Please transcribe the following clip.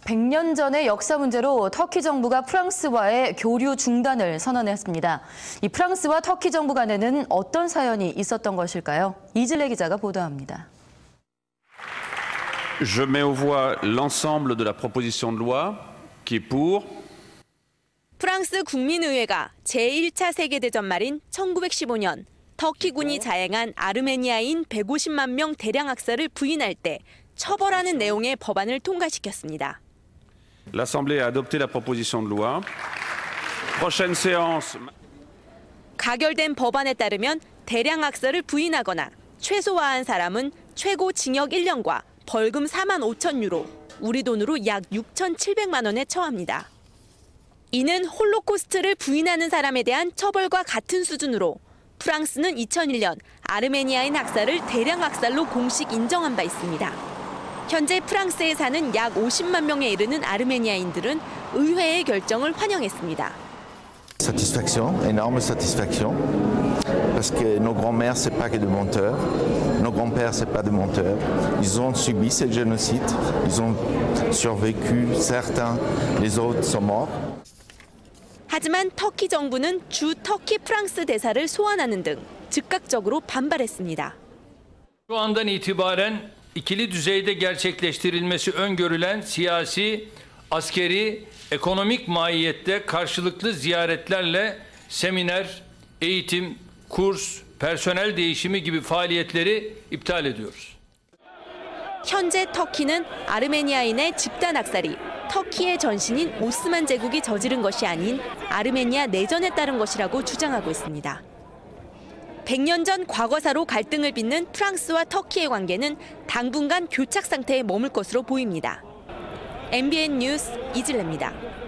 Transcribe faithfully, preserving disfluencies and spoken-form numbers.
백 년 전의 역사 문제로 터키 정부가 프랑스와의 교류 중단을 선언했습니다. 이 프랑스와 터키 정부 간에는 어떤 사연이 있었던 것일까요? 이질레 기자가 보도합니다. Je mets aux voix l'ensemble de la proposition de loi qui est pour. 프랑스 국민의회가 제일 차 세계대전 말인 천구백십오 년 터키군이 자행한 아르메니아인 백오십만 명 대량 학살을 부인할 때 처벌하는 내용의 법안을 통과시켰습니다. L'Assemblée a adopté la proposition de loi. Prochaine séance. 가결된 법안에 따르면 대량 학살을 부인하거나 최소화한 사람은 최고 징역 일 년과 벌금 사만 오천 유로, 우리 돈으로 약 육천칠백만 원에 처합니다. 이는 홀로코스트를 부인하는 사람에 대한 처벌과 같은 수준으로 프랑스는 이천일 년 아르메니아인 학살을 대량 학살로 공식 인정한 바 있습니다. 현재 프랑스에 사는 약 오십만 명에 이르는 아르메니아인들은 의회의 결정을 환영했습니다. Satisfaction, énorme satisfaction, parce que nos grands-mères c'est pas que des menteurs, nos grands-pères c'est pas des menteurs. Ils ont subi ce génocide, ils ont survécu, certains, les autres sont morts. 하지만 터키 정부는 주 터키 프랑스 대사를 소환하는 등 즉각적으로 반발했습니다. Şu andan itibaren ikili düzeyde gerçekleştirilmesi öngörülen siyasi, askeri, ekonomik mahiyette karşılıklı ziyaretlerle seminer, eğitim, kurs, personel değişimi gibi faaliyetleri iptal ediyoruz. 현재 터키는 아르메니아인의 집단 학살이 터키의 전신인 오스만 제국이 저지른 것이 아닌 아르메니아 내전에 따른 것이라고 주장하고 있습니다. 백 년 전 과거사로 갈등을 빚는 프랑스와 터키의 관계는 당분간 교착 상태에 머물 것으로 보입니다. 엠비엔 뉴스 이질레입니다.